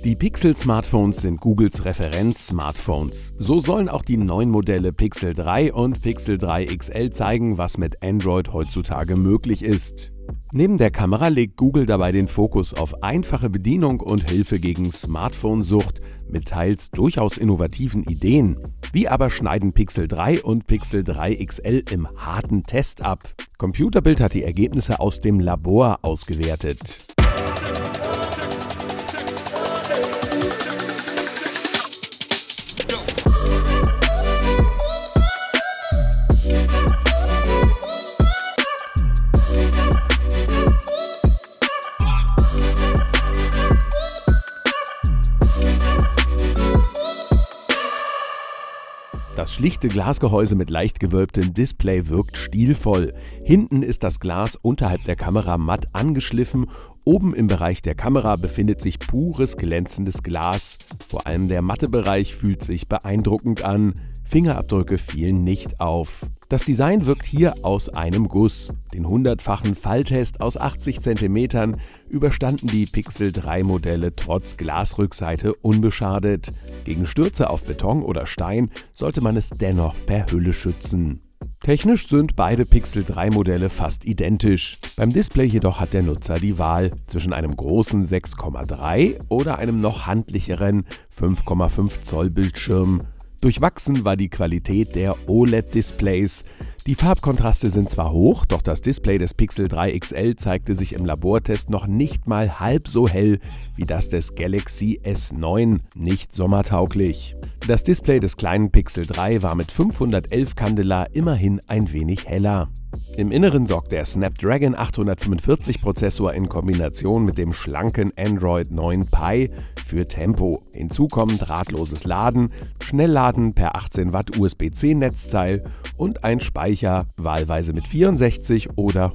Die Pixel-Smartphones sind Googles Referenz-Smartphones. So sollen auch die neuen Modelle Pixel 3 und Pixel 3 XL zeigen, was mit Android heutzutage möglich ist. Neben der Kamera legt Google dabei den Fokus auf einfache Bedienung und Hilfe gegen Smartphone-Sucht mit teils durchaus innovativen Ideen. Wie aber schneiden Pixel 3 und Pixel 3 XL im harten Test ab? Computerbild hat die Ergebnisse aus dem Labor ausgewertet. Das schlichte Glasgehäuse mit leicht gewölbtem Display wirkt stilvoll. Hinten ist das Glas unterhalb der Kamera matt angeschliffen. Oben im Bereich der Kamera befindet sich pures, glänzendes Glas. Vor allem der matte Bereich fühlt sich beeindruckend an. Fingerabdrücke fielen nicht auf. Das Design wirkt hier aus einem Guss. Den 100-fachen Falltest aus 80 cm überstanden die Pixel 3 Modelle trotz Glasrückseite unbeschadet. Gegen Stürze auf Beton oder Stein sollte man es dennoch per Hülle schützen. Technisch sind beide Pixel 3 Modelle fast identisch. Beim Display jedoch hat der Nutzer die Wahl zwischen einem großen 6,3 oder einem noch handlicheren 5,5 Zoll Bildschirm. Durchwachsen war die Qualität der OLED-Displays. Die Farbkontraste sind zwar hoch, doch das Display des Pixel 3 XL zeigte sich im Labortest noch nicht mal halb so hell wie das des Galaxy S9, nicht sommertauglich. Das Display des kleinen Pixel 3 war mit 511 Candela immerhin ein wenig heller. Im Inneren sorgt der Snapdragon 845 Prozessor in Kombination mit dem schlanken Android 9 Pie für Tempo. Hinzu kommen drahtloses Laden, Schnellladen per 18 Watt USB-C Netzteil und ein Speicher, wahlweise mit 64 oder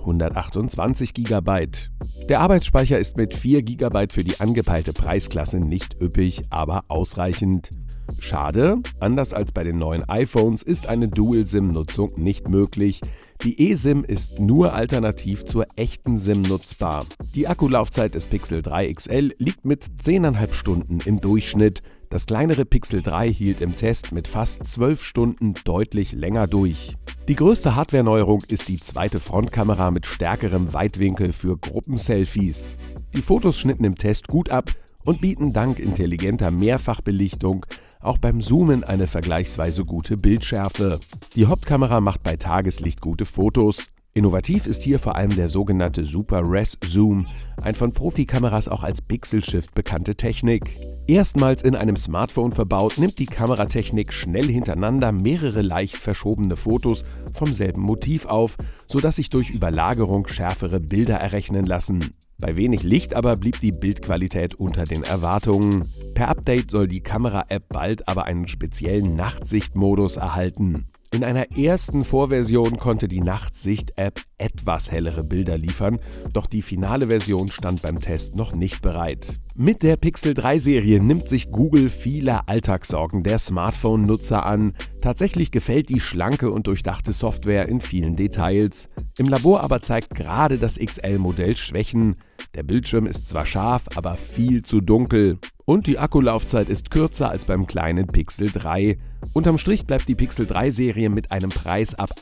128 GB. Der Arbeitsspeicher ist mit 4 GB für die angepeilte Preisklasse nicht üppig, aber ausreichend. Schade, anders als bei den neuen iPhones ist eine Dual-SIM-Nutzung nicht möglich. Die eSIM ist nur alternativ zur echten SIM nutzbar. Die Akkulaufzeit des Pixel 3 XL liegt mit 10,5 Stunden im Durchschnitt. Das kleinere Pixel 3 hielt im Test mit fast 12 Stunden deutlich länger durch. Die größte Hardware-Neuerung ist die zweite Frontkamera mit stärkerem Weitwinkel für Gruppenselfies. Die Fotos schnitten im Test gut ab und bieten dank intelligenter Mehrfachbelichtung auch beim Zoomen eine vergleichsweise gute Bildschärfe. Die Hauptkamera macht bei Tageslicht gute Fotos. Innovativ ist hier vor allem der sogenannte Super Res Zoom, ein von Profikameras auch als Pixel Shift bekannte Technik. Erstmals in einem Smartphone verbaut, nimmt die Kameratechnik schnell hintereinander mehrere leicht verschobene Fotos vom selben Motiv auf, sodass sich durch Überlagerung schärfere Bilder errechnen lassen. Bei wenig Licht aber blieb die Bildqualität unter den Erwartungen. Per Update soll die Kamera-App bald aber einen speziellen Nachtsichtmodus erhalten. In einer ersten Vorversion konnte die Nachtsicht-App etwas hellere Bilder liefern, doch die finale Version stand beim Test noch nicht bereit. Mit der Pixel 3-Serie nimmt sich Google viele Alltagssorgen der Smartphone-Nutzer an. Tatsächlich gefällt die schlanke und durchdachte Software in vielen Details. Im Labor aber zeigt gerade das XL-Modell Schwächen. Der Bildschirm ist zwar scharf, aber viel zu dunkel. Und die Akkulaufzeit ist kürzer als beim kleinen Pixel 3. Unterm Strich bleibt die Pixel 3-Serie mit einem Preis ab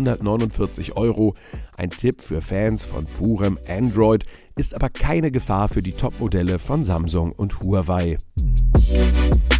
849 €. Ein Tipp für Fans von purem Android, ist aber keine Gefahr für die Top-Modelle von Samsung und Huawei.